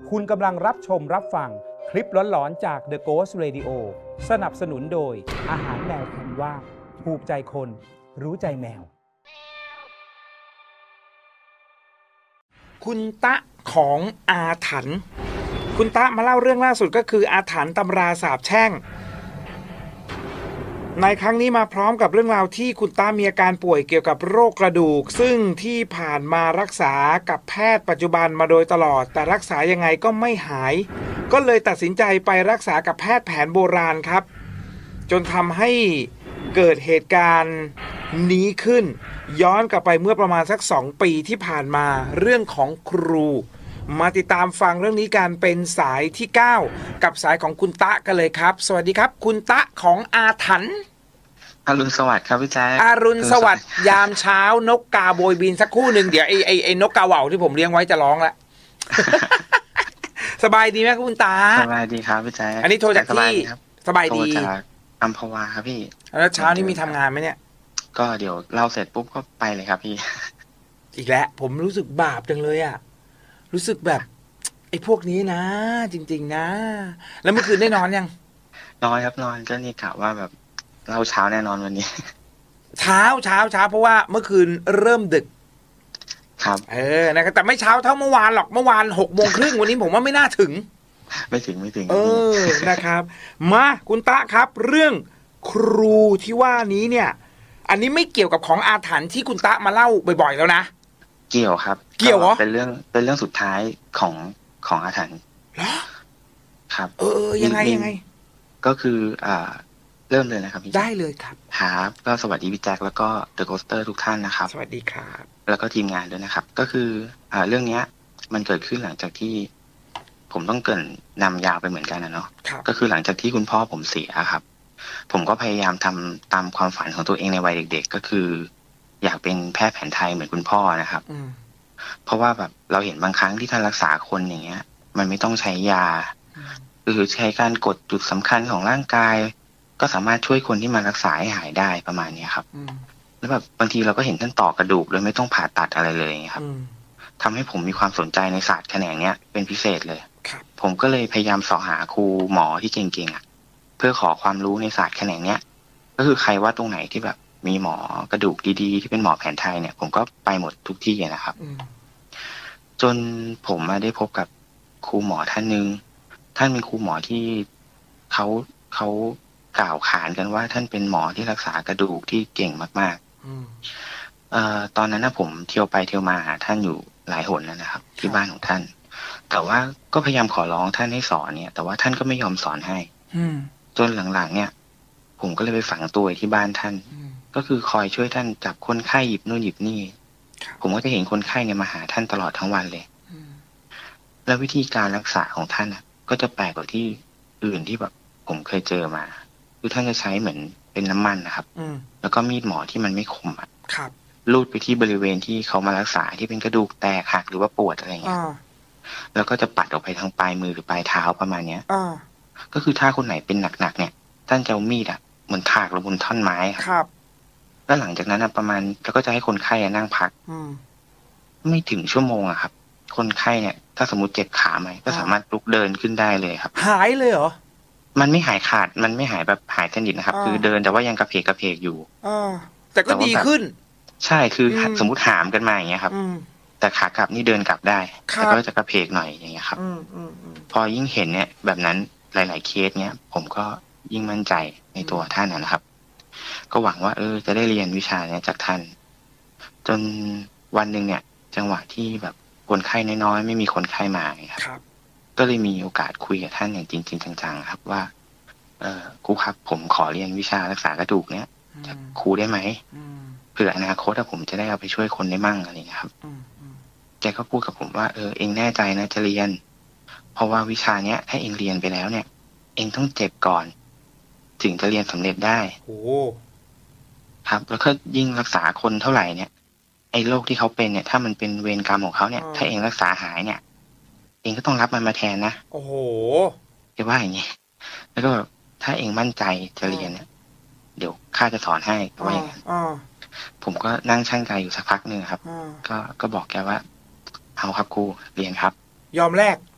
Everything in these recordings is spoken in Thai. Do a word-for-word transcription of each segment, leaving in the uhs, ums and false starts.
คุณกำลังรับชมรับฟังคลิปหลอนๆจาก The Ghost Radio สนับสนุนโดยอาหารแมวคันว่าถูกใจคนรู้ใจแมวคุณตะของอาถรรพ์คุณตะมาเล่าเรื่องล่าสุดก็คืออาถรรพ์ตำราสาปแช่งในครั้งนี้มาพร้อมกับเรื่องราวที่คุณตามีอาการป่วยเกี่ยวกับโรคกระดูกซึ่งที่ผ่านมารักษากับแพทย์ปัจจุบันมาโดยตลอดแต่รักษายังไงก็ไม่หายก็เลยตัดสินใจไปรักษากับแพทย์แผนโบราณครับจนทำให้เกิดเหตุการณ์นี้ขึ้นย้อนกลับไปเมื่อประมาณสักสองปีที่ผ่านมาเรื่องของครูมาติดตามฟังเรื่องนี้กันเป็นสายที่เก้ากับสายของคุณตะกันเลยครับสวัสดีครับคุณตะของอาถรรพ์อรุณสวัสดิ์ครับพี่แจ๊คอรุณสวัสดิ์ยามเช้านกกาโบยบินสักครู่หนึ่งเดี๋ยวไอ้ไอ้ไอ้นกกาเหว่าที่ผมเลี้ยงไว้จะร้องละ สบายดีไหมครับคุณตาสบายดีครับพี่แจ๊คอันนี้โทรจากที่สบายดีโทรจากอัมพวาครับพี่แล้วเช้านี้มีทำงานไหมเนี่ยก็เดี๋ยวเล่าเสร็จปุ๊บก็ไปเลยครับพี่อีกแล้วผมรู้สึกบาปจังเลยอ่ะรู้สึกแบบไอ้พวกนี้นะจริงๆนะแล้วเมื่อคืนได้นอนยังนอนครับนอนก็นี่กะว่าแบบเล่าเช้าแน่นอนวันนี้เช้าเช้าเช้าเพราะว่าเมื่อคืนเริ่มดึกครับเออนะครับแต่ไม่เช้าเท่าเมื่อวานหรอกเมื่อวานหกโมงครึ่งวันนี้ผมว่าไม่น่าถึงไม่ถึงไม่ถึงเออนะครับมาคุณตะครับเรื่องครูที่ว่านี้เนี่ยอันนี้ไม่เกี่ยวกับของอาถรรพ์ที่คุณตะมาเล่าบ่อยๆแล้วนะเกี่ยวครับเกี่ยวเหรอเป็นเรื่องเป็นเรื่องสุดท้ายของของอาถรรพ์เหรอครับเออยังไงยังไงก็คืออ่าเริ่มเลยนะครับพี่ได้เลยครับครับก็สวัสดีพี่แจ็คแล้วก็เดอะโกสเตอร์ทุกท่านนะครับสวัสดีครับแล้วก็ทีมงานด้วยนะครับก็คืออ่าเรื่องเนี้ยมันเกิดขึ้นหลังจากที่ผมต้องเกริ่นนำยาวไปเหมือนกันนะเนาะก็คือหลังจากที่คุณพ่อผมเสียครับผมก็พยายามทำตามความฝันของตัวเองในวัยเด็กๆก็คืออยากเป็นแพทย์แผนไทยเหมือนคุณพ่อนะครับเพราะว่าแบบเราเห็นบางครั้งที่ท่านรักษาคนอย่างเงี้ยมันไม่ต้องใช้ยาคือใช้การกดจุดสำคัญของร่างกายก็สามารถช่วยคนที่มารักษาให้หายได้ประมาณนี้ครับแล้วแบบบางทีเราก็เห็นท่านต่อกระดูกโดยไม่ต้องผ่าตัดอะไรเลยครับทำให้ผมมีความสนใจในศาสตร์แขนงเนี้ยเป็นพิเศษเลยผมก็เลยพยายามสอบหาครูหมอที่เก่งๆอ่ะเพื่อขอความรู้ในศาสตร์แขนงเนี้ยก็คือใครว่าตรงไหนที่แบบมีหมอกระดูกดีๆที่เป็นหมอแผนไทยเนี่ยผมก็ไปหมดทุกที่นะครับจนผมมาได้พบกับครูหมอท่านหนึ่งท่านเป็นครูหมอที่เขาเขากล่าวขานกันว่าท่านเป็นหมอที่รักษากระดูกที่เก่งมากๆเอ่อตอนนั้นนะผมเที่ยวไปเที่ยวมาหาท่านอยู่หลายหนนะครับที่บ้านของท่านแต่ว่าก็พยายามขอร้องท่านให้สอนเนี่ยแต่ว่าท่านก็ไม่ยอมสอนให้จนหลังๆเนี่ยผมก็เลยไปฝังตัวที่บ้านท่านก็คือคอยช่วยท่านจับคนไข้หยิบนู่นหยิบนี่ผมก็จะเห็นคนไข้เนี่ยมาหาท่านตลอดทั้งวันเลยแล้ววิธีการรักษาของท่านอ่ะก็จะแปลกกว่าที่อื่นที่แบบผมเคยเจอมาคือท่านจะใช้เหมือนเป็นน้ำมันนะครับแล้วก็มีดหมอที่มันไม่คมอ่ะลูดไปที่บริเวณที่เขามารักษาที่เป็นกระดูกแตกหักหรือว่าปวดอะไรเงี้ยแล้วก็จะปัดออกไปทางปลายมือหรือปลายเท้าประมาณเนี้ยก็คือถ้าคนไหนเป็นหนักๆเนี่ยท่านจะเอามีดอ่ะเหมือนถากลงบนท่อนไม้ครับแล้วหลังจากนั้นประมาณแล้วก็จะให้คนไข้นั่งพักไม่ถึงชั่วโมงอะครับคนไข้เนี่ยถ้าสมมติเจ็บขาไหมก็สามารถลุกเดินขึ้นได้เลยครับหายเลยเหรอมันไม่หายขาดมันไม่หายแบบหายสนิทนะครับคือเดินแต่ว่ายังกระเพกกระเพกอยู่อแต่ก็ดีขึ้นใช่คือสมมติหามกันมาอย่างเงี้ยครับแต่ขากลับนี่เดินกลับได้แต่ก็จะกระเพกหน่อยอย่างเงี้ยครับพอยิ่งเห็นเนี่ยแบบนั้นหลายๆเคสเนี้ยผมก็ยิ่งมั่นใจในตัวท่านนะครับก็หวังว่าเออจะได้เรียนวิชาเนี้ยจากท่านจนวันหนึ่งเนี่ยจังหวะที่แบบคนไข้น้อยๆไม่มีคนไข้มาครับก็เลยมีโอกาสคุยกับท่านอย่างจริงๆจังๆครับว่าเออครูครับผมขอเรียนวิชารักษากระดูกเนี้ยจากครูได้ไหมเผื่ออนาคตถ้าผมจะได้เอาไปช่วยคนได้มั่งอะไรอย่างเงี้ยครับแกก็พูดกับผมว่าเออเองแน่ใจนะจะเรียนเพราะว่าวิชาเนี้ยถ้าเองเรียนไปแล้วเนี่ยเองต้องเจ็บก่อนถึงจะเรียนสำเร็จได้โอ้ครับแล้วก็ยิ่งรักษาคนเท่าไหร่เนี่ยไอ้โรคที่เขาเป็นเนี่ยถ้ามันเป็นเวรกรรมของเขาเนี่ยถ้าเองรักษาหายเนี่ยเองก็ต้องรับมันมาแทนนะโอ้โหจะว่าอย่างนี้แล้วก็แบบถ้าเองมั่นใจจะเรียนเนี่ยเดี๋ยวข้าจะสอนให้ว่าอย่างนั้นผมก็นั่งชั่งใจอยู่สักพักหนึ่งครับก็ก็บอกแกว่าเอาครับครูเรียนครับยอมแลก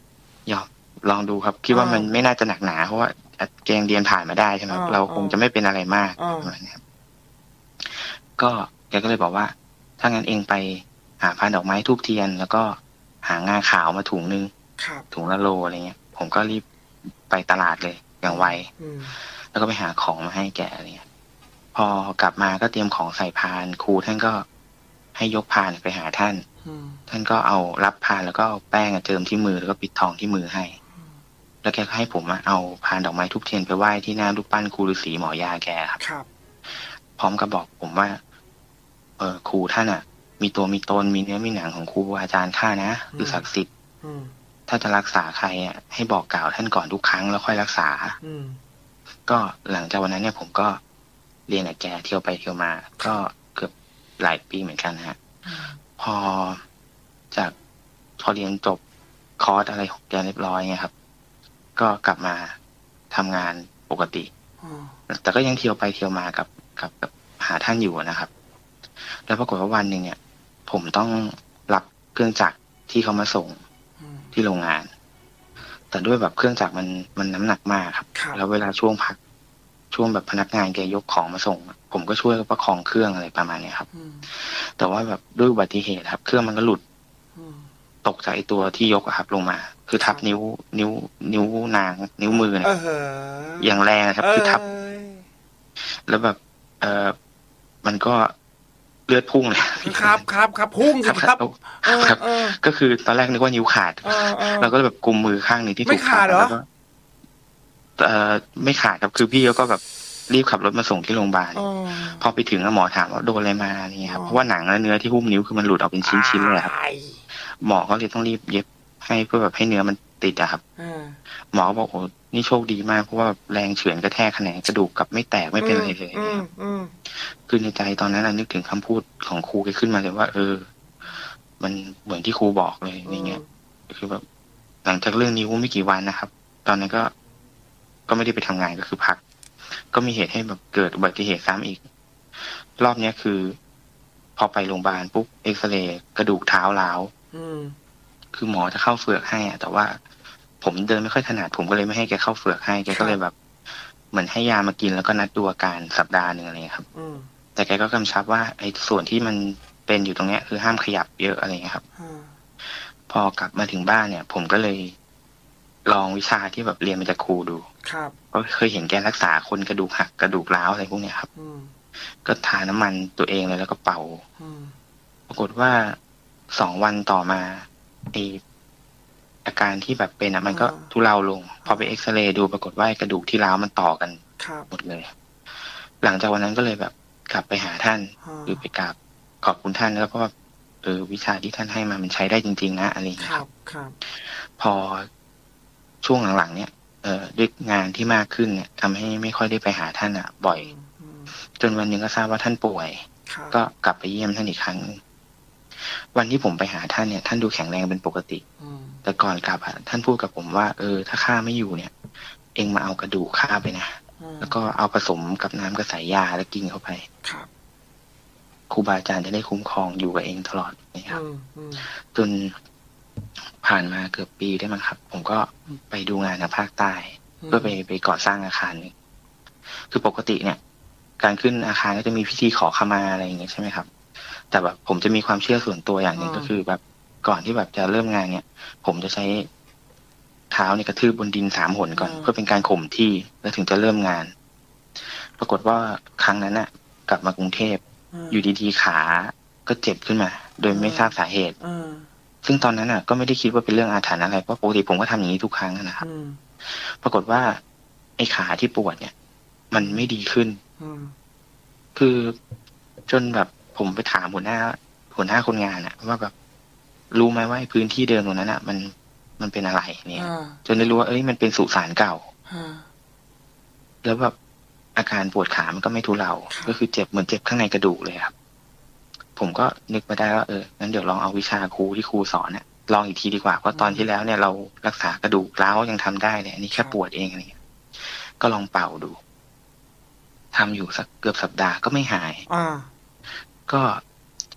ยอมลองดูครับคิดว่ามันไม่น่าจะหนักหนาเพราะว่าแกงเรียนผ่านมาได้ใช่ไหมเราคงจะไม่เป็นอะไรมากประมาณนี้ครับก็แกก็เลยบอกว่าถ้างั้นเองไปหาพานดอกไม้ทูบเทียนแล้วก็หางาขาวมาถุงนึงถุงละโลอะไรเงี้ยผมก็รีบไปตลาดเลยอย่างไวแล้วก็ไปหาของมาให้แกอะไรเงี้ยพอกลับมาก็เตรียมของใส่พานครูท่านก็ให้ยกพานไปหาท่านท่านก็เอารับพานแล้วก็เอาแป้งเจิมที่มือแล้วก็ปิดทองที่มือให้แล้วแกก็ให้ผมเอาพานดอกไม้ทูบเทียนไปไหว้ที่หน้ารูปปั้นครูฤาษีหมอยาแกครับพร้อมกับบอกผมว่าเออครูท่านอ่ะมีตัวมีตนมีเนื้อมีหนังของครูอาจารย์ข้านะคือศักดิ์สิทธิ์ถ้าจะรักษาใครอ่ะให้บอกกล่าวท่านก่อนทุกครั้งแล้วค่อยรักษาก็หลังจากวันนั้นเนี่ยผมก็เรียนกับแกเที่ยวไปเที่ยวมาก็เกือบหลายปีเหมือนกันฮะพอจากพอเรียนจบคอร์สอะไรของแกเรียบร้อยไงครับก็กลับมาทำงานปกติแต่ก็ยังเที่ยวไปเที่ยวมากับกับกับหาท่านอยู่นะครับแล้วปรากฏว่าวันหนึ่งเนี่ยผมต้องรับเครื่องจักรที่เขามาส่งที่โรงงานแต่ด้วยแบบเครื่องจักรมันมันน้ำหนักมากครับแล้วเวลาช่วงพักช่วงแบบพนักงานแกยกของมาส่งผมก็ช่วยประคองเครื่องอะไรประมาณนี้ครับแต่ว่าแบบด้วยอุบัติเหตุครับเครื่องมันก็หลุดตกจากไอตัวที่ยกครับลงมาคือทับนิ้วนิ้วนิ้วนางนิ้วมือเนี่ยอย่างแรงครับคือทับแล้วแบบเออมันก็เลือดพุ่งเลยครับครับครับพุ่งสิครับครับก็คือตอนแรกนึกว่านิ้วขาดเราก็แบบกุมมือข้างนี้ที่ถูกขาดแล้วก็เอ่อไม่ขาดครับคือพี่ก็แบบรีบขับรถมาส่งที่โรงพยาบาลพอไปถึงหมอถามว่าโดนอะไรมานี่ครับเพราะว่าหนังและเนื้อที่หุ้มนิ้วคือมันหลุดออกเป็นชิ้นๆเลยครับหมอก็เลยต้องรีบเย็บให้เพื่อแบบให้เนื้อมันติดอะครับหมอบอกโอ้นี่โชคดีมากเพราะว่าแรงเฉือนกระแทกแขนงกระดูกกับไม่แตกไม่เป็นอะไรเลยครับคือในใจตอนนั้นนึกถึงคำพูดของครูแกขึ้นมาเลยว่าเออมันเหมือนที่ครูบอกเลยอย่างเงี้ยคือแบบหลังจากเรื่องนิ้วไม่กี่วันนะครับตอนนั้นก็ก็ไม่ได้ไปทำงานก็คือพักก็มีเหตุให้แบบเกิดอุบัติเหตุซ้ำอีกรอบเนี้ยคือพอไปโรงพยาบาลปุ๊บเอ็กซเรย์กระดูกเท้าร้าวคือหมอจะเข้าเฟือกให้อะแต่ว่าผมเดินไม่ค่อยถนัดผมก็เลยไม่ให้แกเข้าเฟือกให้แกก็เลยแบบเหมือนให้ยามากินแล้วก็นัดดูอาการสัปดาห์หนึ่งอะไรครับแต่แกก็กำชับว่าไอ้ส่วนที่มันเป็นอยู่ตรงเนี้ยคือห้ามขยับเยอะอะไรเงี้ยครับพอกลับมาถึงบ้านเนี่ยผมก็เลยลองวิชาที่แบบเรียนมาจากครูดูครับก็เคยเห็นแกรักษาคนกระดูกหักกระดูกร้าวอะไรพวกเนี้ยครับก็ทาน้ำมันตัวเองเลยแล้วก็เป่าปรากฏว่าสองวันต่อมาไออาการที่แบบเป็นอ่ะมันก็ทุเลาลงพอไปเอ็กซเรย์ดูปรากฏว่ากระดูกที่ร้าวมันต่อกันหมดเลยหลังจากวันนั้นก็เลยแบบกลับไปหาท่านหรือไปกราบขอบคุณท่านแล้วก็เออวิชาที่ท่านให้มามันใช้ได้จริงๆนะอะไรอย่างเงี้ยครับพอช่วงหลังๆเนี่ยเอ่อด้วยงานที่มากขึ้นเนี่ยทำให้ไม่ค่อยได้ไปหาท่านอ่ะบ่อยจนวันหนึ่งก็ทราบว่าท่านป่วยก็กลับไปเยี่ยมท่านอีกครั้งวันที่ผมไปหาท่านเนี่ยท่านดูแข็งแรงเป็นปกติแต่ก่อนกลับอ่ะท่านพูดกับผมว่าเออถ้าข้าไม่อยู่เนี่ยเอ็งมาเอากระดูกข้าไปนะแล้วก็เอาผสมกับน้ำกระสายยาแล้วกินเข้าไปครูบาอาจารย์จะได้คุ้มครองอยู่กับเองตลอดนะครับจนผ่านมาเกือบปีได้มั้งครับผมก็ไปดูงานทางภาคใต้เพื่อไปไปก่อสร้างอาคารนึงคือปกติเนี่ยการขึ้นอาคารก็จะมีพิธีขอขมาอะไรอย่างเงี้ยใช่ไหมครับแต่แบบผมจะมีความเชื่อส่วนตัวอย่างหนึ่งก็คือแบบก่อนที่แบบจะเริ่มงานเนี่ยผมจะใช้เท้าเนี่ยกระทืบบนดินสามหนก่อนเพื่อเป็นการข่มที่แล้วถึงจะเริ่มงานปรากฏว่าครั้งนั้นน่ะกลับมากรุงเทพอยู่ดีๆขาก็เจ็บขึ้นมาโดยไม่ทราบสาเหตุซึ่งตอนนั้นน่ะก็ไม่ได้คิดว่าเป็นเรื่องอาถรรพ์อะไรเพราะปกติผมก็ทำอย่างนี้ทุกครั้งนะครับปรากฏว่าไอ้ขาที่ปวดเนี่ยมันไม่ดีขึ้นคือจนแบบผมไปถามหัวหน้าหัวหน้าคนงานอะว่าแบบรู้ไหมว่าพื้นที่เดิมตรงนั้นอะมันมันเป็นอะไรเนี่ยจนได้รู้ว่าเอ้ยมันเป็นสุสานเก่าแล้วแบบอาการปวดขามันก็ไม่ทุเลาก็คือเจ็บเหมือนเจ็บข้างในกระดูกเลยครับผมก็นึกมาได้ว่าเอองั้นเดี๋ยวลองเอาวิชาครูที่ครูสอนเนี่ยลองอีกทีดีกว่าเพราะตอนที่แล้วเนี่ยเรารักษากระดูกร้าวยังทำได้เนี่ยอันนี้แค่ปวดเองอะไรเงี้ยก็ลองเป่าดูทำอยู่สักเกือบสัปดาห์ก็ไม่หายอ่าก็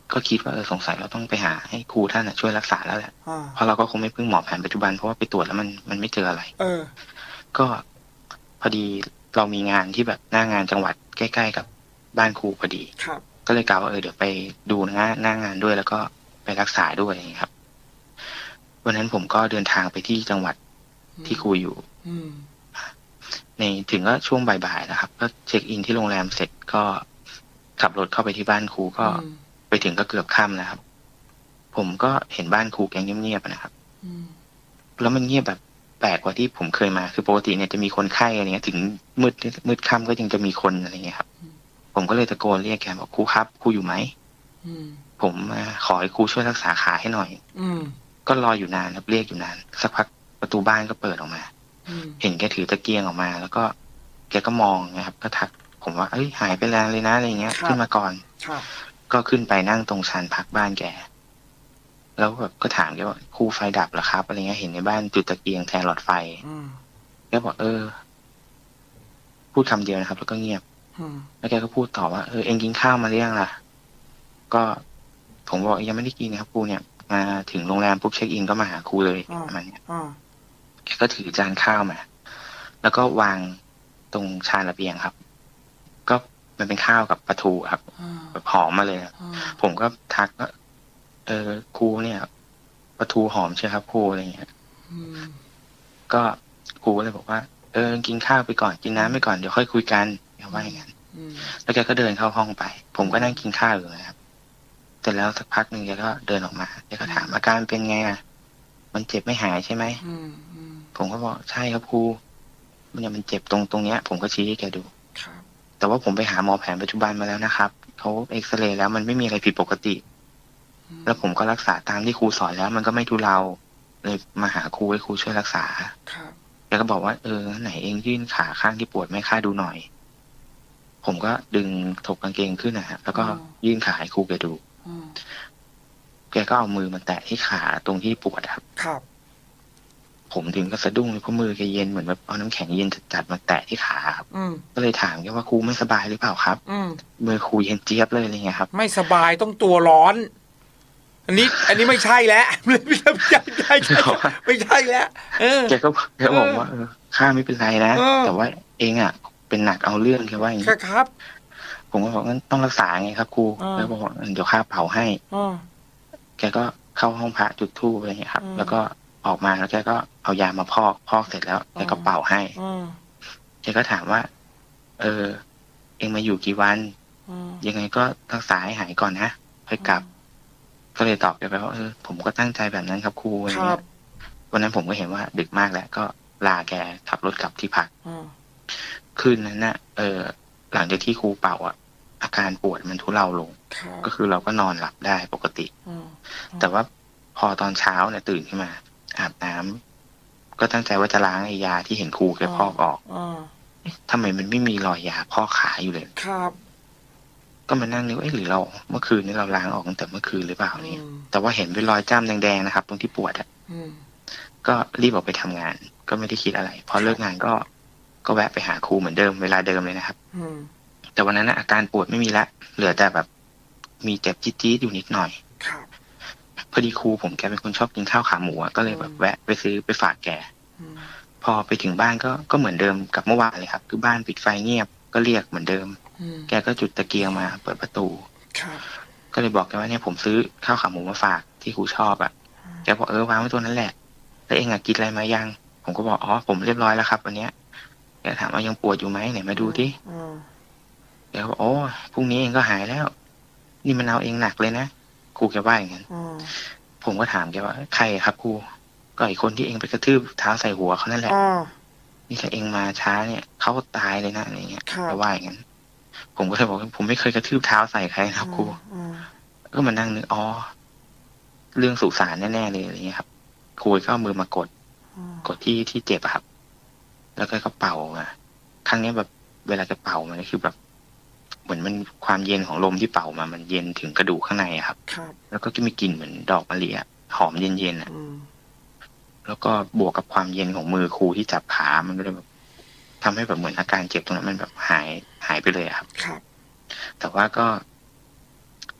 ก็คิดว่าเออสงสัยเราต้องไปหาให้ครูท่านช่วยรักษาแล้วแหละเพราะเราก็คงไม่พึ่งหมอแผนปัจจุบันเพราะว่าไปตรวจแล้วมันมันไม่เจออะไรเออก็พอดีเรามีงานที่แบบหน้างานจังหวัดใกล้ๆกับบ้านครูพอดีครับก็เลยกล่าวว่าเออเดี๋ยวไปดูหน้าหน้างานด้วยแล้วก็ไปรักษาด้วยอย่างนี้ครับวันนั้นผมก็เดินทางไปที่จังหวัดที่ครูอยู่ในถึงก็ช่วงบ่ายๆนะครับก็เช็คอินที่โรงแรมเสร็จก็ขับรถเข้าไปที่บ้านครูก็ไปถึงก็เกือบค่ำนะครับผมก็เห็นบ้านครูแกเงียบๆนะครับแล้วมันเงียบแบบแปลกกว่าที่ผมเคยมาคือปกติเนี่ยจะมีคนไข้อะไรเงี้ยถึงมืดมืดค่ำก็ยังจะมีคนอะไรเงี้ยครับผมก็เลยตะโกนเรียกแกบอกครูครับครูอยู่ไหมผมมาขอให้ครูช่วยรักษาขาให้หน่อยก็รออยู่นานครับเรียกอยู่นานสักพักประตูบ้านก็เปิดออกมาเห็นแกถือตะเกียงออกมาแล้วก็แกก็มองนะครับก็ทักผมว่าเอ้ยหายไปแล้วเลยนะอะไรเงี้ยขึ้นมาก่อนก็ขึ้นไปนั่งตรงชานพักบ้านแกแล้วแบบก็ถามแกว่าครูไฟดับเหรอครับอะไรเงี้ยเห็นในบ้านจุดตะเกียงแทนหลอดไฟแกบอกเออพูดคำเดียวนะครับแล้วก็เงียบแล้วแกก็พูดต่อว่าเออเอ็งกินข้าวมาหรือยังล่ะก็ผมบอกยังไม่ได้กินนะครับครูเนี่ยมาถึงโรงแรมปุ๊บเช็คอินก็มาหาครูเลยประมาณนี้แกก็ถือจานข้าวมาแล้วก็วางตรงชานระเบียงครับก็มันเป็นข้าวกับปลาทูครับแบบหอมมาเลยผมก็ทักว่าเออครูเนี่ยปลาทูหอมใช่ครับครูอะไรเงี้ยก็ครูเลยบอกว่าเออกินข้าวไปก่อนกินน้ำไปก่อนเดี๋ยวค่อยคุยกันเดี๋ยวว่าอย่างนั้นแล้วแกก็เดินเข้าห้องไปผมก็นั่งกินข้าวอยู่นะครับเสร็จแล้วสักพักหนึ่งแกก็เดินออกมาแกก็ถามอาการเป็นไงอ่ะมันเจ็บไม่หายใช่ไหมผมก็บอกใช่ครับครูมันยังมันเจ็บตรงตรงเนี้ยผมก็ชี้ให้แกดูแต่ว่าผมไปหาหมอแผนปัจจุบันมาแล้วนะครับเขาเอ็กซเรย์แล้วมันไม่มีอะไรผิดปกติแล้วผมก็รักษาตามที่ครูสอนแล้วมันก็ไม่ทุเลาเลยมาหาครูให้ครูช่วยรักษาแกก็บอกว่าเออไหนเองยื่นขาข้างที่ปวดไม่ค่าดูหน่อยผมก็ดึงถกกางเกงขึ้นนะฮะแล้วก็ยื่นขาให้ครูแกดูแกก็เอามือมาแตะที่ขาตรงที่ปวดครับครับผมถึงก็สะดุ้งเลยเพราะมือแกเย็นเหมือนแบบเอาน้ำแข็งเย็นจัดๆมาแตะที่ขาครับก็เลยถามแกว่าครูไม่สบายหรือเปล่าครับมือครูเย็นเจี๊ยบเลยอะไรเงี้ยครับไม่สบายต้องตัวร้อนอันนี้อันนี้ไม่ใช่แล้วไม่ใช่ไม่ใช่ไม่ใช่ไม่ใช่แล้วแกก็แกบอกว่าข้าไม่เป็นไรนะแต่ว่าเองอ่ะเป็นหนักเอาเรื่องแกว่าอย่างนี้ครับผมก็บอกงั้นต้องรักษาไงครับครูแล้วบอกเดี๋ยวข้าเผาให้แกก็เข้าห้องพระจุดธูปอะไรเงี้ยครับแล้วก็ออกมาแล้วแกก็เอายามาพอกพอกเสร็จแล้วแกก็เป่าให้แกก็ถามว่าเออเองมาอยู่กี่วันยังไงก็รักษาให้หายก่อนนะค่อยกลับก็เลยตอบแกไปว่าเออผมก็ตั้งใจแบบนั้นครับครูอะไรเงี้ยวันนั้นผมก็เห็นว่าดึกมากแล้วก็ลาแกขับรถกลับที่พักคืนนั้นน่ะเออหลังจากที่ครูเป่าอ่ะอาการปวดมันทุเลาลงก็คือเราก็นอนหลับได้ปกติแต่ว่าพอตอนเช้าเนี่ยตื่นขึ้นมาอาบน้ำก็ตั้งใจว่าจะล้างไอ้ยาที่เห็นครูแกพอกออกทำไมมันไม่มีรอยยาพอกขาอยู่เลยครับก็มานั่งนึกว่าเอ๊ะหรือเราเมื่อคืนนี้เราล้างออกตั้งแต่เมื่อคืนหรือเปล่าเนี่ยแต่ว่าเห็นเป็นรอยจ้ำแดงๆนะครับตรงที่ปวดอ่ะก็รีบออกไปทำงานก็ไม่ได้คิดอะไรพอเลิกงานก็ก็แวะไปหาครูเหมือนเดิมเวลาเดิมเลยนะครับแต่วันนั้นอาการปวดไม่มีละเหลือแต่แบบมีเจ็บจี๊ดๆอยู่นิดหน่อยพอดีครูผมแกเป็นคนชอบกินข้าวขาหมูก็เลยแบบแวะไปซื้อไปฝากแกพอไปถึงบ้านก็ก็เหมือนเดิมกับเมื่อวานเลยครับคือบ้านปิดไฟเงียบก็เรียกเหมือนเดิมแกก็จุดตะเกียงมาเปิดประตูก็เลยบอกแกว่าเนี่ยผมซื้อข้าวขาหมูมาฝากที่ครูชอบอ่ะแกบอกเออวางไว้ตัวนั้นแหละแล้วเองอ่ะกินอะไรมายังผมก็บอกอ๋อผมเรียบร้อยแล้วครับวันเนี้ยแกถามว่ายังปวดอยู่ไหมไหนมาดูดิแกบอกโอ้พรุ่งนี้เองก็หายแล้วนี่มันเอาเองหนักเลยนะครูแกว่าอย่างนั้นผมก็ถามแกว่าใครครับครูก็ไอ้คนที่เองไปกระทืบเท้าใส่หัวเขานั่นแหละนี่ถ้าเองมาช้าเนี่ยเขาตายเลยนะอะไรเงี้ยแกว่าอย่างนั้นผมก็เลยบอกผมไม่เคยกระทืบเท้าใส่ใครนะครับครูก็มานั่งนึกอ๋อเรื่องสุสานแน่ๆเลยอะไรเงี้ยครับครูก็เอามือมากดกดที่ที่เจ็บครับแล้วก็เขาเป่ามาครั้งนี้แบบเวลาจะเป่ามันก็คือแบบเหมือนมันความเย็นของลมที่เป่ามามันเย็นถึงกระดูกข้างในครับแล้วก็จะมีกลิ่นเหมือนดอกมะลิหอมเย็นๆอ่ะแล้วก็บวกกับความเย็นของมือครูที่จับขามันก็เลยแบบทำให้แบบเหมือนอาการเจ็บตรงนั้นมันแบบหายหายไปเลยครับแต่ว่าก็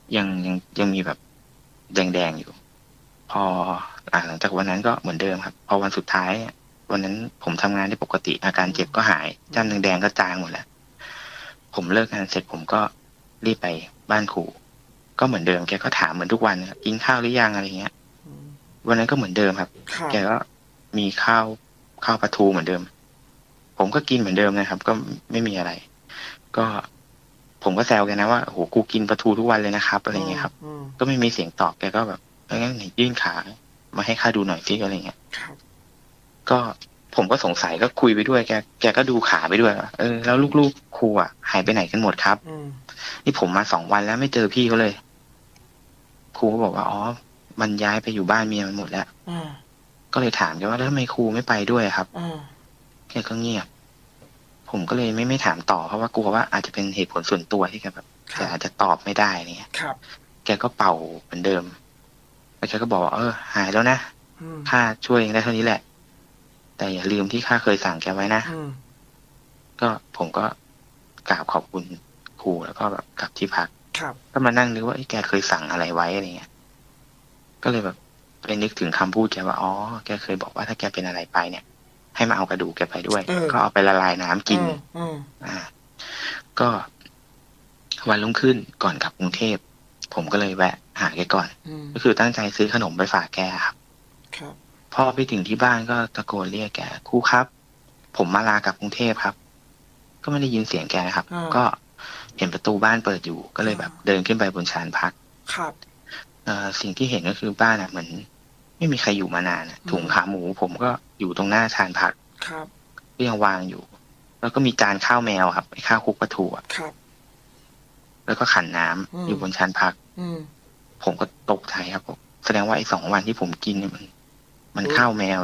ยังยังยังมีแบบแดงๆอยู่พออ่าหลังจากวันนั้นก็เหมือนเดิมครับพอวันสุดท้ายวันนั้นผมทำงานได้ปกติอาการเจ็บก็หายจ้ำแดงๆก็จางหมดแล้วผมเลิกงานเสร็จผมก็รีบไปบ้านครูก็เหมือนเดิมแกก็ถามเหมือนทุกวันกินข้าวหรือยังอะไรเงี้ยวันนั้นก็เหมือนเดิมครับแกก็มีข้าวข้าวปลาทูเหมือนเดิมผมก็กินเหมือนเดิมนะครับก็ไม่มีอะไรก็ผมก็แซวแกนะว่าโหกูกินปลาทูทุกวันเลยนะครับอะไรเงี้ยครับก็ไม่มีเสียงตอบแกก็แบบงั้นไหนยื่นขามาให้ข้าดูหน่อยสิอะไรเงี้ยก็ผมก็สงสัยก็คุยไปด้วยแกแกก็ดูขาไปด้วยเออแล้วลูกๆครูอ่ะหายไปไหนกันหมดครับนี่ผมมาสองวันแล้วไม่เจอพี่เขาเลยครูก็บอกว่าอ๋อมันย้ายไปอยู่บ้านเมียมันหมดแล้วก็เลยถามแกว่าแล้วทำไมครูไม่ไปด้วยครับแกก็เงียบผมก็เลยไม่ไม่ถามต่อเพราะว่ากลัวว่าอาจจะเป็นเหตุผลส่วนตัวที่แกแบบแกอาจจะตอบไม่ได้เนี่ยแกก็เป่าเหมือนเดิมแล้วแกก็บอกว่าเออหายแล้วนะข้าช่วยเองได้เท่านี้แหละแต่อย่าลืมที่ข้าเคยสั่งแกไว้นะก็ผมก็กราบขอบคุณครูแล้วก็แบบกลับที่พักก็มานั่งนึกว่าแกเคยสั่งอะไรไว้อะไรเงี้ยก็เลยแบบไปนึกถึงคำพูดแกว่าอ๋อแกเคยบอกว่าถ้าแกเป็นอะไรไปเนี่ยให้มาเอากระดูกแกไปด้วยก็เอาไปละลายน้ำกินอ่าก็วันรุ่งขึ้นก่อนกลับกรุงเทพผมก็เลยแวะหาแกก่อนก็คือตั้งใจซื้อขนมไปฝากแกครับพอไปถึงที่บ้านก็ตะโกนเรียกแกครูครับผมมาลากลับกรุงเทพครับก็ไม่ได้ยินเสียงแกนะครับก็เห็นประตูบ้านเปิดอยู่ก็เลยแบบเดินขึ้นไปบนชานพักครับเอ่อสิ่งที่เห็นก็คือบ้านอ่ะเหมือนไม่มีใครอยู่มานานถุงขาหมูผมก็อยู่ตรงหน้าชานพักครับก็ยังวางอยู่แล้วก็มีจานข้าวแมวครับไอ้ข้าวคลุกปลาทูครับแล้วก็ขันน้ำอยู่บนชานพักผมก็ตกใจครับผมแสดงว่าไอ้สองวันที่ผมกินเนี่ยมันมันข้าวแมว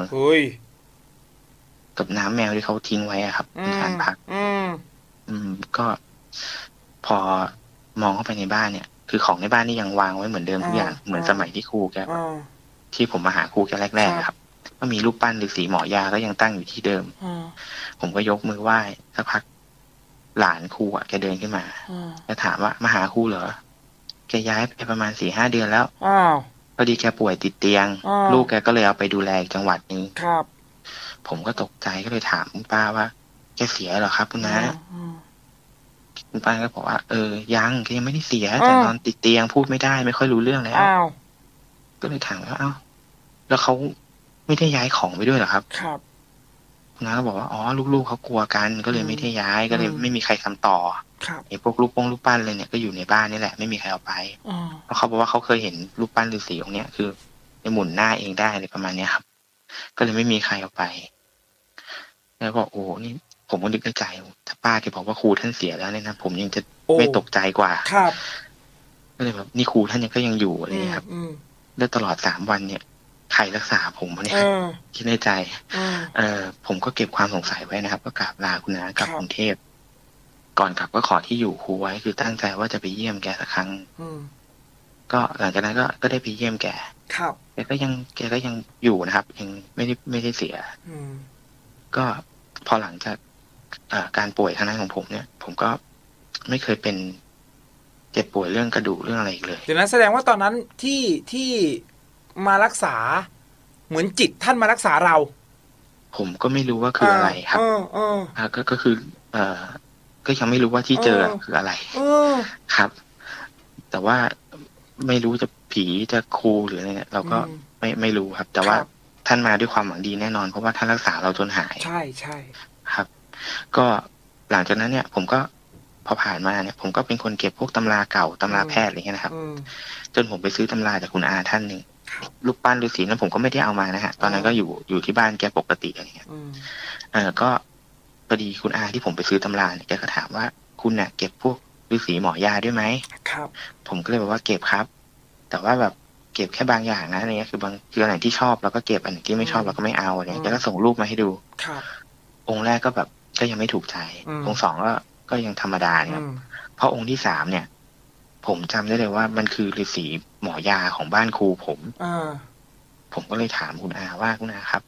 กับน้ำแมวที่เขาทิ้งไว้อะครับในชานพักอืมก็พอมองเข้าไปในบ้านเนี่ยคือของในบ้านนี่ยังวางไว้เหมือนเดิมทุกอย่างเหมือนสมัยที่ครูแกที่ผมมาหาครูแกแรกๆครับก็มีรูปปั้นฤาษีหมอยาก็ยังตั้งอยู่ที่เดิมผมก็ยกมือไหว้สักพักหลานครูอ่ะแกเดินขึ้นมาจะถามว่ามาหาครูเหรอแกย้ายไปประมาณสี่ห้าเดือนแล้วพอดีแกป่วยติดเตียงลูกแกก็เลยเอาไปดูแลจังหวัดนี้ครับผมก็ตกใจก็เลยถามคุณป้าว่าแกเสียเหรอครับคุณน้าคุณป้าก็บอกว่าเออยังแกยังไม่ได้เสียแต่นอนติดเตียงพูดไม่ได้ไม่ค่อยรู้เรื่องแล้วก็เลยถามว่าเอ้าแล้วเขาไม่ได้ย้ายของไปด้วยเหรอครับครับคุณน้าก็บอกว่าอ๋อลูกๆเขากลัวกันก็เลยไม่ได้ย้ายก็เลยไม่มีใครทำต่อไอ้พวกรูปปงรูปปั้นเลยเนี่ยก็อยู่ในบ้านนี่แหละไม่มีใครเอาไปเพราะเขาบอกว่าเขาเคยเห็นรูปปั้นฤาษีองค์เนี้ยคือในหมุนหน้าเองได้อะไรประมาณเนี้ยครับก็เลยไม่มีใครเอาไปแล้วก็โอ้นี่ผมก็นึกในใจถ้าป้าแกบอกว่าครูท่านเสียแล้วเนี่ยนะผมยังจะไม่ตกใจกว่าครับก็เลยแบบนี่ครูท่านยังก็ยังอยู่อะไรอย่างนี้ครับแล้วตลอดสามวันเนี่ยใครรักษาผมเนี่ยคิดในใจเออผมก็เก็บความสงสัยไว้นะครับก็กราบลาคุณน้ากลับกรุงเทพก่อนกลับก็ขอที่อยู่ครูไว้คือตั้งใจว่าจะไปเยี่ยมแกสักครั้งก็หลังจากนั้นก็ก็ได้ไปเยี่ยมแกครับแกก็ยังแกก็ยังอยู่นะครับยังไม่ได้ไม่ได้เสียก็พอหลังจากการป่วยครั้งนั้นของผมเนี่ยผมก็ไม่เคยเป็นเจ็บป่วยเรื่องกระดูกเรื่องอะไรอีกเลยเดี๋ยวนั้นแสดงว่าตอนนั้นที่ที่มารักษาเหมือนจิตท่านมารักษาเราผมก็ไม่รู้ว่าคืออะไรครับก็ก็คือเอ่อก็ยังไม่รู้ว่าที่เจอคืออะไรครับแต่ว่าไม่รู้จะผีจะครูหรืออะไรเนี่ยเราก็ไม่ไม่รู้ครับแต่ว่าท่านมาด้วยความหวังดีแน่นอนเพราะว่าท่านรักษาเราจนหายใช่ใช่ครับก็หลังจากนั้นเนี่ยผมก็พอผ่านมาเนี่ยผมก็เป็นคนเก็บพวกตำราเก่าตำราแพทย์อะไรเงี้ยนะครับจนผมไปซื้อตำราจากคุณอาท่านหนึ่งรูปปั้นฤาษีนั้นผมก็ไม่ได้เอามานะฮะตอนนั้นก็อยู่อยู่ที่บ้านแกปกติอะไรเงี้ยเออก็พอดีคุณอาที่ผมไปซื้อตำราเนี่ยแกก็ถามว่าคุณเนี่ยเก็บพวกฤาษีหมอยาด้วยไหมครับผมก็เลยบอกว่าเก็บครับแต่ว่าแบบเก็บแค่บางอย่างนะอะไรเงี้ยคือบางคืออันไหนที่ชอบเราก็เก็บอันไหนที่ไม่ชอบเราก็ไม่เอาอะไรเงี้ยแกก็ส่งรูปมาให้ดูครับองค์แรกก็แบบก็ยังไม่ถูกใจองค์สองก็ก็ยังธรรมดาเนี่ยเพราะองค์ที่สามเนี่ยผมจำได้เลยว่ามันคือฤาษีหมอยาของบ้านครูผมผมก็เลยถามคุณอาว่าคุณอาครับ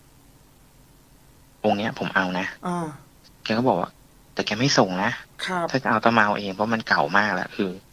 องค์เนี้ยผมเอานะแกก็บอกว่าแต่แกไม่ส่งนะถ้าจะเอาต้องมาเอาเองเพราะมันเก่ามากแล้วคือ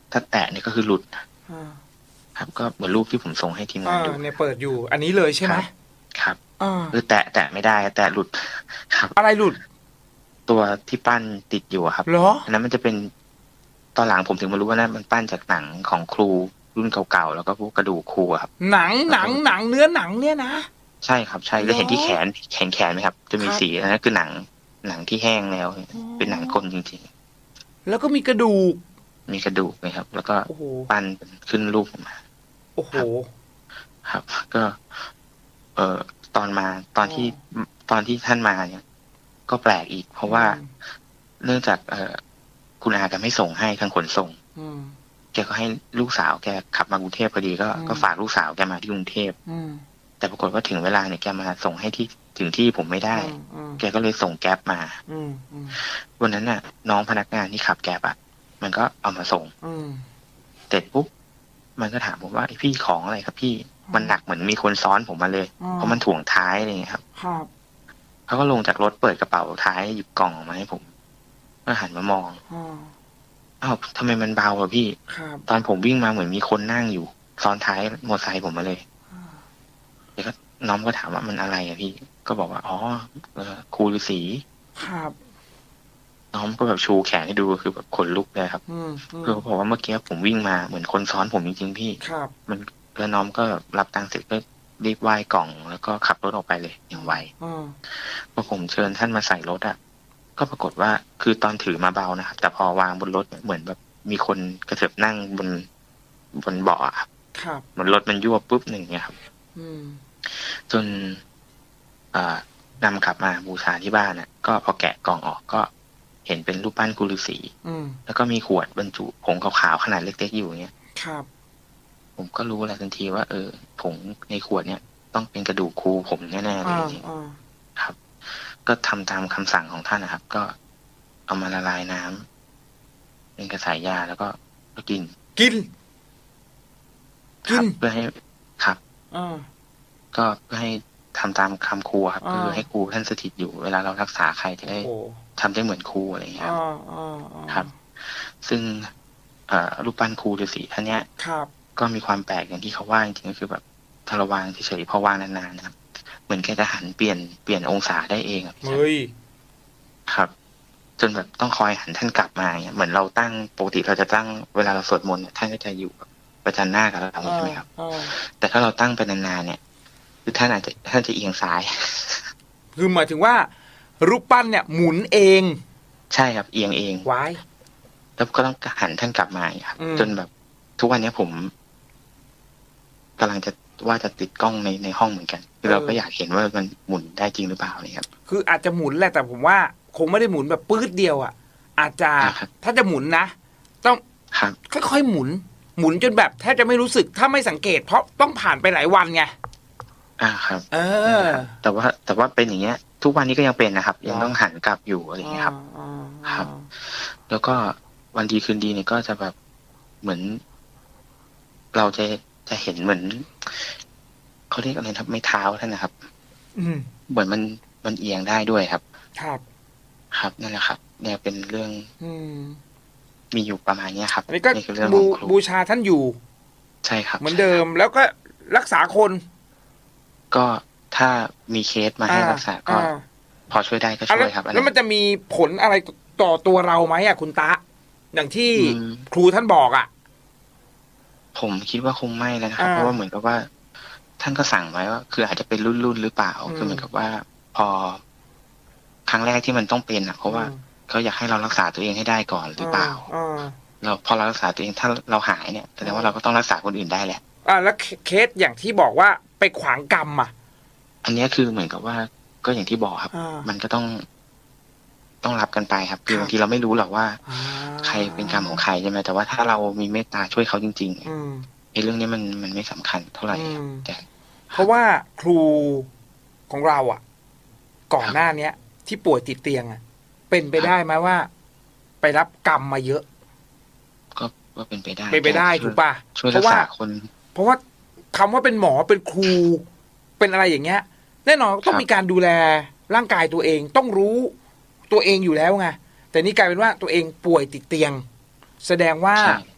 ถ้าแตะเนี่ยก็คือหลุดอ่าครับก็เหมือนรูปที่ผมส่งให้ทีมงานดูอ่าเนี่ยเปิดอยู่อันนี้เลยใช่ไหมครับอ่าคือแตะแตะไม่ได้แตะหลุดครับอะไรหลุดตัวที่ปั้นติดอยู่อะครับเหรออันนั้นมันจะเป็นตอนหลังผมถึงมารู้ว่านั่นมันปั้นจากหนังของครูรุ่นเก่าๆแล้วก็พวกกระดูกครูอะครับหนังหนังหนังเนื้อหนังเนี่ยนะใช่ครับใช่แล้วเห็นที่แขนแขนแขนไหมครับ จะมีครับสีอันนั้นคือหนังหนังที่แห้งแล้ว เป็นหนังคนจริงแล้วก็มีกระดูกๆ มีกระดูกนะครับ แล้วก็โอ้โหปั้นขึ้นรูปออกมาโอ้โหครับ ก็ เอ่อตอนมาตอนที่ตอนที่ท่านมาเนี่ย ก็แปลกอีก เพราะว่าเนื่องจากเอ่อคุณอาแกไม่ส่งให้ทางขนส่งอืมแกก็ให้ลูกสาวแกขับมากรุงเทพพอดีก็อืมก็ฝากลูกสาวแกมาที่กรุงเทพอืมแต่ปรากฏว่าถึงเวลาเนี่ยแกมาส่งให้ที่ถึงที่ผมไม่ได้อืมอืมแกก็เลยส่งแก๊ปมาอืมอืมวันนั้นน่ะ น้องพนักงานที่ขับแก๊ปอ่ะมันก็เอามาส่งอืมเสร็จปุ๊บมันก็ถามผมว่าไอ้พี่ของอะไรครับพี่มันหนักเหมือนมีคนซ้อนผมมาเลยอืมเพราะมันถ่วงท้ายอะไรอย่างเงี้ยครับครับเขาก็ลงจากรถเปิดกระเป๋าท้ายหยิบกล่องออกมาให้ผมก็หันมามองอ่าอ้าวทำไมมันเบาอะพี่ครับตอนผมวิ่งมาเหมือนมีคนนั่งอยู่ซ้อนท้ายมอเตอร์ไซค์ผมมาเลยอ่าเดี๋ยวก็น้องก็ถามว่ามันอะไรอะพี่ ก็บอกว่าอ๋อเออครูฤาษีครับน้องก็แบบชูแขนให้ดูคือแบบขนลุกเลยครับอืมอืมคือเขาบอกว่าเมื่อกี้ผมวิ่งมาเหมือนคนซ้อนผมจริงๆพี่ครับมันแล้วน้องก็รับตังค์เสร็จก็รีบไหว้กล่องแล้วก็ขับรถออกไปเลยอย่างไวอ่าพอผมเชิญท่านมาใส่รถอะก็ปรากฏว่าคือตอนถือมาเบานะครับแต่พอวางบนรถเหมือนแบบมีคนกระเถิบนั่งบนบนเบาะอะครับครับเหมือนรถมันยั่วปุ๊บหนึ่งเนี่ยครับอืมจนอ่านำกลับมาบูชาที่บ้านน่ะ ก็พอแกะกล่องออกก็เห็นเป็นรูปปั้นกุฤาษีอืมแล้วก็มีขวดบรรจุผงขาวๆขนาดเล็กๆอยู่เนี่ยครับผมก็รู้แหละทันทีว่า เออผงในขวดเนี่ยต้องเป็นกระดูกครูผมแน่ๆเลยอ่าเนี่ยอ่าครับ ก็ทำตามคำสั่งของท่านนะครับ ก็เอามาละลายน้ำเป็นกระสายยาแล้วก็ก็กินกินครักิบนเพื่อให้ครับอ่าก็เพื่อให้ทำตามคำครูครับอ่าคือให้ครูท่านสถิตอยู่เวลาเรารักษาใครจะได้โอ้ทำได้เหมือนครูอะไรอย่างเงี้ยคอ่ารับอ่าอ่าครับ ซึ่งเอ่อรูปปั้นครูฤาษีท่านเนี้ยครับก็มีความแปลกอย่างที่เขาว่าจริงๆก็คือแบบถ้าเราวางเฉยๆพอวางนานๆนะครับเหมือนแกจะหันเปลี่ยนเปลี่ยนองศาได้เองอะพี่แจ๊คเฮ้ยครับ จนแบบต้องคอยหันท่านกลับมาเนี่ยเหมือนเราตั้งปกติเราจะตั้งเวลาเราสวดมนต์เนี่ยท่านก็จะอยู่แบบประจันหน้ากับเราใช่ไหมครับอ่าแต่ถ้าเราตั้งไปนานๆเนี่ยคือท่านอาจจะท่านจะเอียงซ้ายคือหมายถึงว่า รูปปั้นเนี่ย หมุนเองใช่ครับเอียงเองไว้แล้วก็ต้องหันท่านกลับมาอย่างเงี้ยครับอืมจนแบบทุกวันนี้ผมกำลังจะว่าจะติดกล้องในในห้องเหมือนกันคือเราก็อยากเห็นว่ามันหมุนได้จริงหรือเปล่าเนี่ยครับคืออาจจะหมุนแหละแต่ผมว่า คงไม่ได้หมุนแบบปื๊ดเดียวอ่ะ อาจจะอ่าครับถ้าจะหมุนนะ ต้องครับค่อยๆหมุน หมุนจนแบบแทบจะไม่รู้สึกถ้าไม่สังเกต เพราะต้องผ่านไปหลายวันไงอ่าครับเออแต่ว่าแต่ว่าเป็นอย่างเงี้ย ทุกวันนี้ก็ยังเป็นนะครับ ยังอ๋อต้องหันกลับอยู่อะไรอย่างเงี้ยครับอ่าครับ แล้วก็วันดีคืนดีเนี่ยก็จะแบบเหมือน เราจะจะเห็นเหมือนเขาเรียกอะไรครับไม่เท้าท่านนะครับอืมเหมือนมันมันเอียงได้ด้วยครับครับครับนั่นแหละครับ เนี่ยเป็นเรื่องอืมมีอยู่ประมาณเนี้ยครับอันนี้ก็นี่คือเรื่องขบูองครูบูชาท่านอยู่ใช่ครับเหมือนเดิม แล้วก็รักษาคนก็ถ้ามีเคสมาให้รักษาก็อ่าพอช่วยได้ก็อ่ะช่แล้ววยครับอันแล้วนั้มันนจะมีผลอะไรต่อตัวเราไหมอ่ะคุณตะ อย่างที่อืมครูท่านบอกอ่ะผมคิดว่าคงไม่แล้วนะครับอ่าเพราะว่าเหมือนกับว่า ท่านก็สั่งไว้ว่า คืออาจจะเป็นรุ่นๆหรือเปล่าอืมคือเหมือนกับว่า พอ ครั้งแรกที่มันต้องเป็นอ่ะเพราะว่าอืมเขาอยากให้เรารักษาตัวเองให้ได้ก่อนหรือเปล่าอ่าเราพอเรารักษาตัวเองถ้าเราหายเนี่ยแสดงว่าเราก็ต้องรักษาคนอื่นได้แหละอ่าแล้วเคสอย่างที่บอกว่าไปขวางกรรมอ่ะอันเนี้ยคือเหมือนกับว่าก็อย่างที่บอกครับอ่ามันก็ต้องต้องรับกันไปครับคืครับอบางทีเราไม่รู้หรอกว่าอ่าใครเป็นกรรมของใครใช่ไหมแต่ว่าถ้าเรามีเมตตาช่วยเขาจริงๆอืมไอ้เรื่องนี้มันมันไม่สำคัญเท่าไหร่อืครับมแต่เพราะว่าครูของเราอ่ะ ก่อนหน้าเนี้ย ที่ป่วยติดเตียงอ่ะ เป็นไปได้ไหมว่า ไปรับกรรมมาเยอะก็ก็เป็นไปได้เป็นไปได้ช่วยถูกป่ะช่วยเพรักราะว่าษาคนเพราะว่าคำว่าเป็นหมอเป็นครู เป็นอะไรอย่างเงี้ย แน่นอนต้องครับมีการดูแลร่างกายตัวเอง ต้องรู้ตัวเองอยู่แล้วไงแต่นี่กลายเป็นว่าตัวเองป่วยติดเตียง แสดงว่าใช่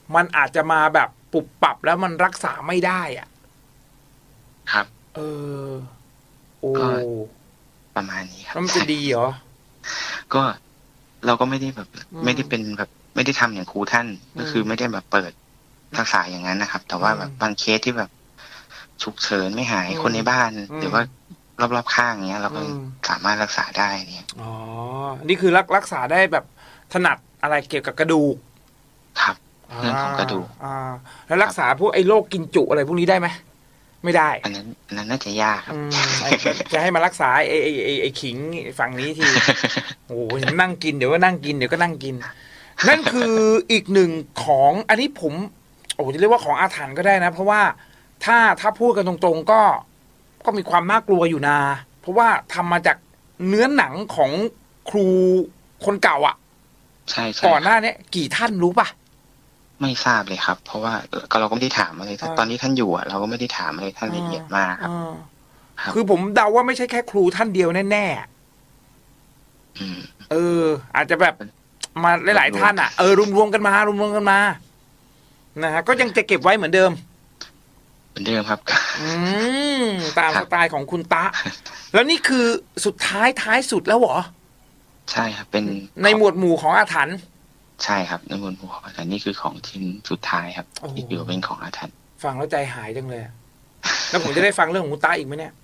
มันอาจจะมาแบบปุบปับแล้วมันรักษาไม่ได้อ่ะครับเออ โอ้ก็ ประมาณนี้ครับแล้วมันจะดีเหรอก็เราก็ไม่ได้แบบอืมไม่ได้เป็นแบบไม่ได้ทำอย่างครูท่าน ก็คือไม่ได้แบบเปิดรักษาอย่างนั้นนะครับ แต่ว่าแบบบางเคสที่แบบฉุกเฉินไม่หายอืมคนในบ้านอืมหรือว่ารอบๆข้างเงี้ย เราก็อืมสามารถรักษาได้เนี่ยอ๋อ นี่คือรักรักษาได้แบบถนัดอะไรเกี่ยวกับกระดูกครับ เรื่องของกระดูกอ่า แล้วรักษาพวกไอ้โรคกินจุอะไรพวกนี้ได้ไหม ไม่ได้อันนั้นอันนั้นน่าจะยากครับอืมไอ้จะให้มารักษาไอ้ไอ้ไอ้ไอ้ขิงฝั่งนี้ที โอ้โหเห็นนั่งกินเดี๋ยวก็นั่งกินเดี๋ยวก็นั่งกิน นั่นคืออีกหนึ่งของอันนี้ผม โอ้โหจะเรียกว่าของอาถรรพ์ก็ได้นะ เพราะว่าถ้าถ้าพูดกันตรงๆก็ก็มีความน่ากลัวอยู่นะ เพราะว่าทำมาจากเนื้อหนังของครูคนเก่าอ่ะใช่ใช่ก่อนหน้านี้กี่ท่านรู้ป่ะไม่ทราบเลยครับ เพราะว่าเอ่อก็เราก็ไม่ได้ถามอะไรอ่าตอนที่ท่านอยู่อ่ะเราก็ไม่ได้ถามอะไรท่านละเอียดมากครับอ่าครับคือผมเดาว่าไม่ใช่แค่ครูท่านเดียวแน่ๆอืมเออ อาจจะแบบมาหลายๆท่านอ่ะเออรวมๆกันมารวมๆกันมานะฮะก็ยังจะเก็บไว้เหมือนเดิมเหมือนเดิมครับอืมตามครัสบไตล์ของคุณตะ แล้วนี่คือสุดท้ายท้ายสุดแล้วเหรอใช่ครับ เป็นในหมวดหมู่ของอาถรรพ์ใช่ครับในบนภูเขาแต่นี่คือของชิ้นสุดท้ายครับโอ้โหที่ถือว่าเป็นของอาถรรพ์ฟังแล้วใจหายจังเลยอะแล้วผมจะได้ฟังเรื่องของคุณตะอีกไหมเนี่ย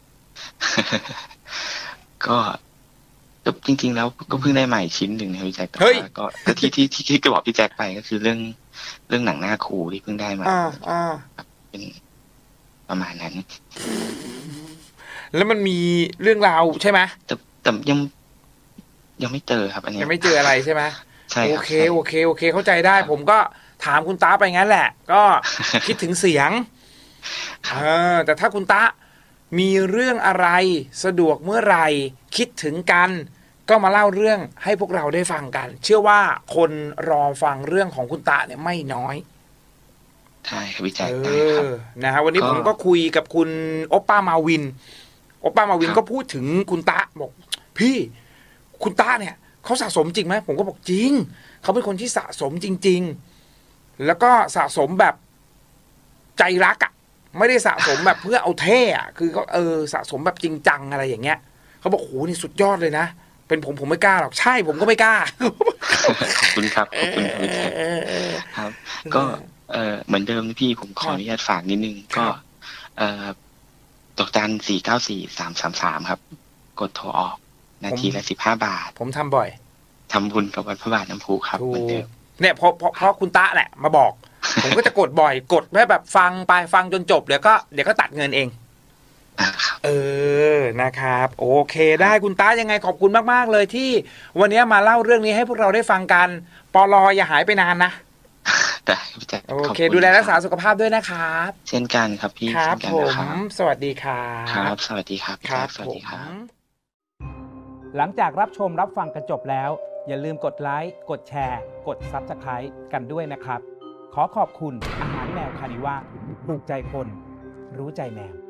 ก็ก็จริง ๆ แล้วก็เพิ่งได้ใหม่ชิ้นหนึ่งนะพี่แจ็คแต่เฮ้ยว่าก็ก็ที่ที่ที่ที่กระบอกพี่แจ็คไปก็คือเรื่องเรื่องหนังหน้าครูที่เพิ่งได้มาอ่าอ่าเป็นประมาณนั้นแล้วมันมีเรื่องราวใช่ไหมแต่แต่ยังยังไม่เจอครับ อันเนี้ยยังไม่เจออะไรใช่ไหมใช่โอครับเคใช่โอเคโอเคเข้าใจได้ ผมก็ถามคุณตาไปงั้นแหละ ก็ คิดถึงเสียงครับเออแต่ถ้าคุณตามีเรื่องอะไรสะดวกเมื่อไหร่คิดถึงกัน ก็มาเล่าเรื่องให้พวกเราได้ฟังกัน เชื่อว่าคนรอฟังเรื่องของคุณตาเนี่ยไม่น้อยใช่ครับพี่แจ็คเอได้ครับอนะฮะวันนี้ก็ผมก็คุยกับคุณโอปป้ามาวินโอปป้ามาวินครับก็พูดถึงคุณตาบอก พี่คุณตาเนี่ยเขาสะสมจริงไหมผมก็บอกจริงเขาเป็นคนที่สะสมจริง ๆ แล้วก็สะสมแบบใจรักอะ่ะไม่ได้สะสมแบบเพื่อเอาเท่อะคือก็เออสะสมแบบจริงจังอะไรอย่างเงี้ยเขาบอกโหนี่สุดยอดเลยนะเป็นผมผมไม่กล้าหรอกใช่ผมก็ไม่กล้าขอบคุณครับขอบคุณครับพี่แจ็คเออเออครับ ก็เออเหมือนเดิมนะพี่ผมขออนุญาตฝากนิดนึงครัก็บเอ่อดอกจันสี่เก้าสี่สามสามสามครับ กดโทรออก นาทีละสิบห้าบาทผมทำบ่อยทำบุญกับวัดพระบาทน้ำพุครับถูเหมือนเดิกมเนี่ยเพราะเพราะเพราะคุณตะแหละมาบอก ผมก็จะกดบ่อย กดแค่แบบฟังไปฟังจนจบเดี๋ยวก็เดี๋ยวก็ตัดเงินเองอ่าครับเออนะครับ โอเคได้คุณตายังไงขอบคุณมากๆเลยที่ วันนี้มาเล่าเรื่องนี้ให้พวกเราได้ฟังกันปลออย่าหายไปนานนะได้พี่แจ็คโอขบเคณดูแลรักษาคบสุขภาพด้วยนะครับเช่นกันครับพี่ครับเช่นกันผนะมครับสวัสดีครัครับ บ สวัสดีครับพี่ครัแจ็บคสวัสผดีมครับหลังจากรับชมรับฟังกันจบแล้ว อย่าลืมกดไลค์ กดแชร์ กด ซับสไครบ์ กันด้วยนะครับ ขอขอบคุณอาหารแมวคานิว่าถูกใจคน รู้ใจแมว